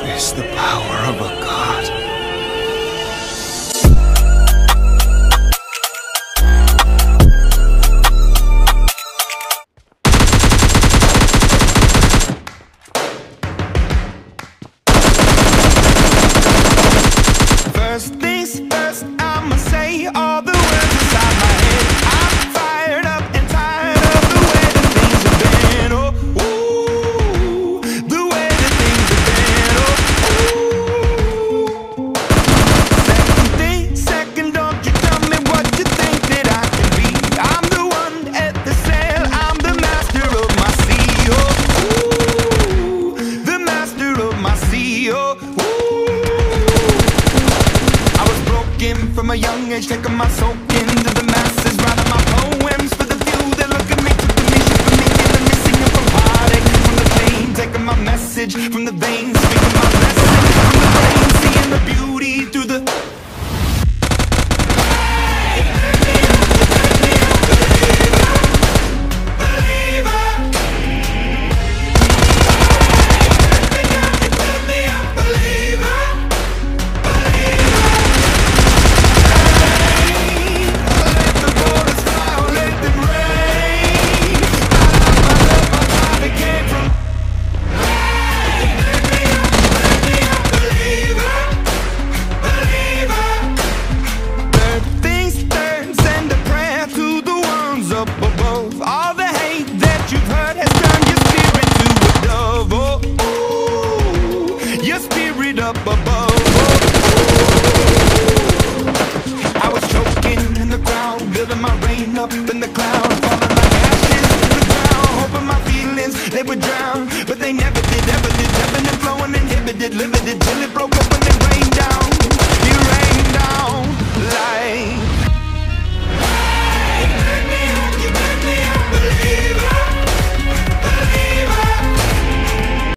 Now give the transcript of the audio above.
is the power of a god. First things first, I'ma say all the words inside my head. I'm fired up and tired of the way that things have been. Oh, ooh, the way that things have been. Oh, ooh. Second, don't you tell me what you think that I can be. I'm the one at the sail, I'm the master of my sea. Oh, ooh, the master of my sea. Oh, ooh. From a young age, taking my soak into the masses, writing my poems for the few that look at me, took the mission for me, killing me, singing from heartache, from the pain, taking my message from the veins, speaking my message from the brain, seeing the beauty through the up above.